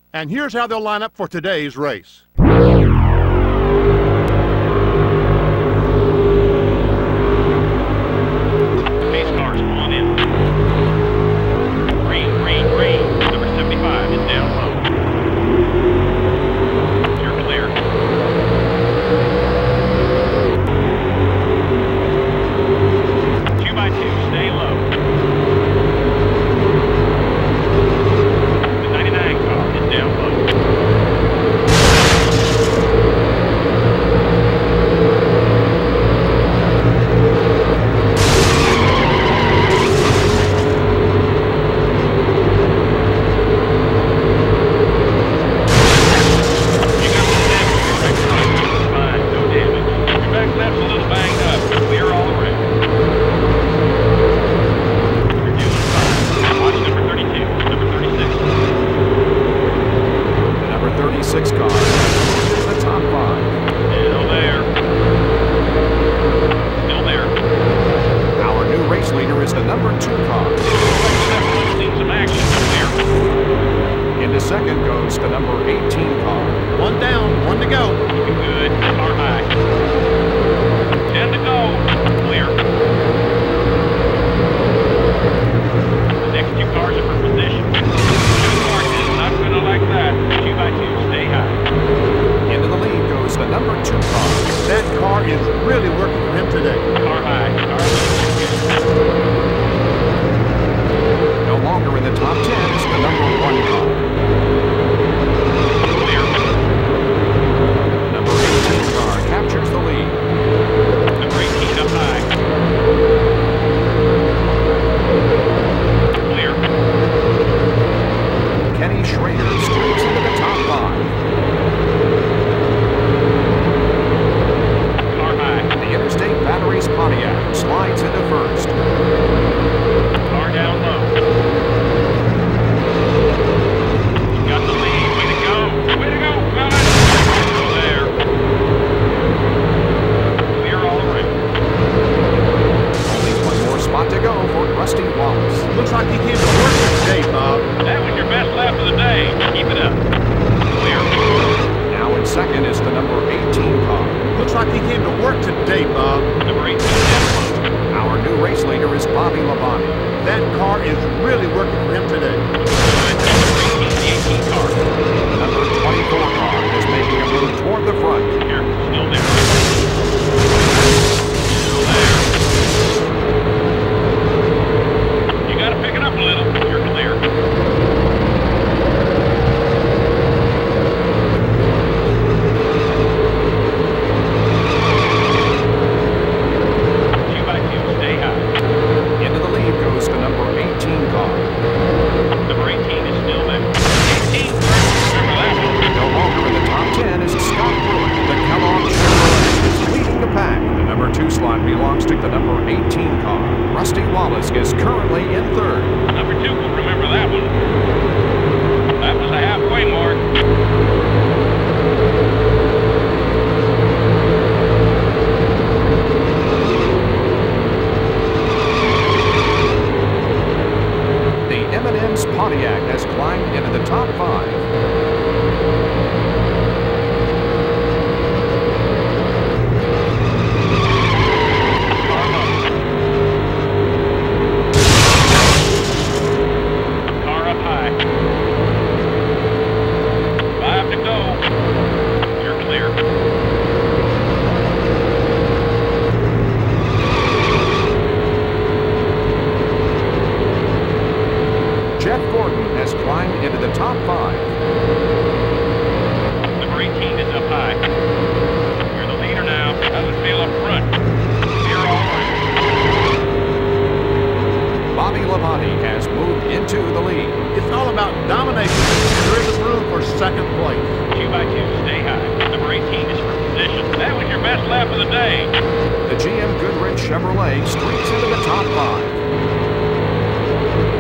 And here's how they'll line up for today's race. Pace cars pulling in. Green, green, green. Number 75 is down low. You're clear. 2x2, stay low. The 99 car is down low. Second goes the number 18 car. One down, one to go. Looking good. Car high. 10 to go. Clear. The next two cars are for position. Mark is not going to like that. 2x2, stay high. Into the lead goes the number 2 car. That car is really working for him today. Car high. Car low. No longer in the top 10 is the number 1 car. Number 18 car captures the lead. Number 18 up high. Clear. Kenny Schrader streaks into the top 5. Car high. The Interstate Batteries Pontiac slides into first. Car down low. You got the lead. Way to go. Way to go. Well done. Still there. Clear all around. Only one more spot to go for Rusty Wallace. Looks like he came to work today, Bob. That was your best lap of the day. Keep it up. Clear. Now in second is the number 18 car. Looks like he came to work today, Bob. Number 18 down low. Our new race leader is Bobby Labonte. That car is really working for him today. Good. Number 18, the 18 car. The number 24 car is making a move toward the front. Here. Still there. Still there. You got to pick it up a little. You're clear. Into the lead goes the number 18 car. Number 18 is still there. 18, remember that one. No longer in the top 10 is Scott Brewer. The Kellogg Chevrolet is leading the pack. The number 2 slot belongs to the number 18 car. Rusty Wallace is currently in third. Number 2 will remember that one. That was a halfway mark. The M&M's Pontiac has climbed into the top 5. Car up high. 5 to go. You're clear. Jeff Gordon has climbed into the top 5. Number 18 is up high. You're the leader now. How's it feel up front? You're all right. Bobby Labonte has moved into the lead. It's all about domination. There isn't room for second place. 2x2, stay high. Number 18 is for position. That was your best lap of the day. The GM Goodrich Chevrolet streaks into the top 5.